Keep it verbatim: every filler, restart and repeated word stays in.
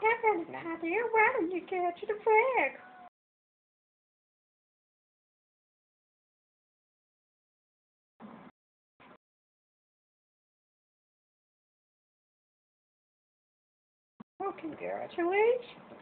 I've got an idea. Why don't you catch the flag? Well, congratulations.